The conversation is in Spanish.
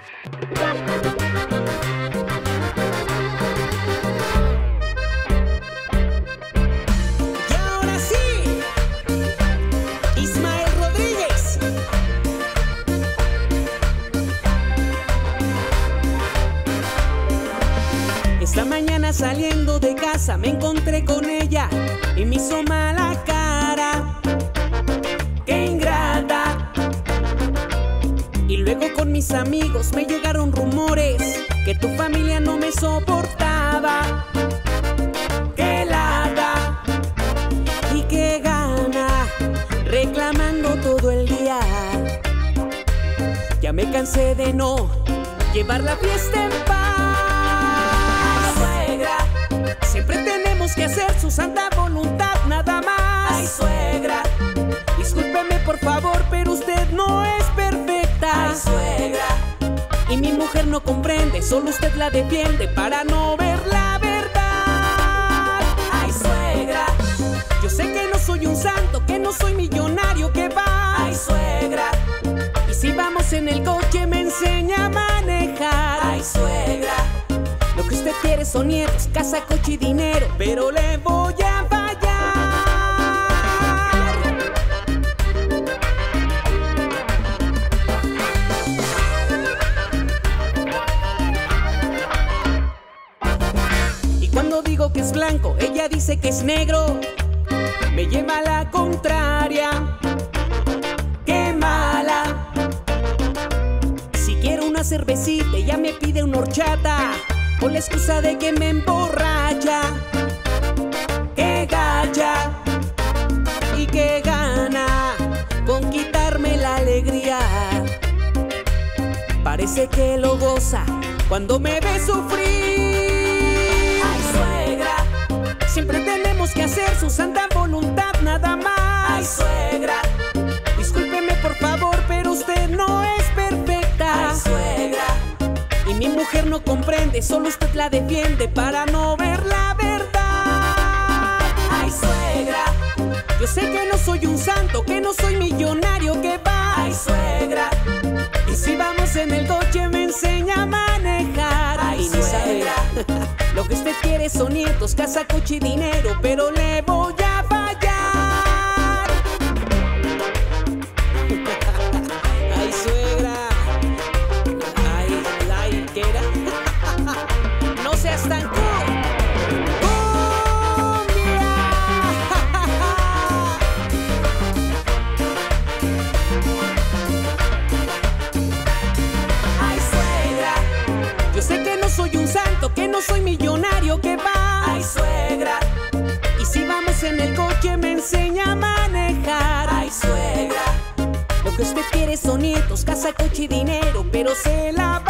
Esta mañana saliendo de casa me encontré con ella y me hizo mala cara. ¡Qué ingrata! Y luego con mis amigos me llegaron rumores que tu familia no me soportaba. ¡Qué lata! Y qué gana reclamando todo el día. Ya me cansé de no llevar la fiesta en paz. Siempre tenemos que hacer su santa voluntad, nada más. Ay, suegra, discúlpeme por favor, pero usted no es perfecta. Ay, suegra, y mi mujer no comprende, solo usted la defiende para no ver la verdad. Ay, suegra, yo sé que no soy un santo, que no soy millonario, que va. Ay, suegra, y si vamos en el coche me enseña a manejar. Ay, suegra, lo que usted quiere son nietos, casa, coche y dinero, pero le voy a fallar. Y cuando digo que es blanco, ella dice que es negro. Me lleva a la contraria. ¡Qué mala! Si quiero una cervecita, ella me pide una horchata, con la excusa de que me emborracha. ¡Qué gacha! Y qué gana con quitarme la alegría. Parece que lo goza cuando me ve sufrir. Ay, suegra, siempre tenemos que hacer su santa voluntad, nada más. Ay, suegra, discúlpeme por favor, pero usted no es perfecta. Ay, suegra, y mi mujer no comprende, solo usted la defiende para no ver la verdad. Ay, suegra, yo sé que no soy un santo, que no soy millonario, que va. Ay, suegra, y si vamos en el coche me enseña a manejar. Ay, suegra, lo que usted quiere son nietos, casa, coche y dinero, pero le voy a fallar. Ay, suegra, no seas tan cool. ¡Cumbia! Ay, suegra, yo sé que no soy un santo, que no soy millonario, que va. Ay, suegra, y si vamos en el coche me enseña a manejar. Ay, suegra, lo que usted quiere son nietos, casa, coche y dinero, pero se la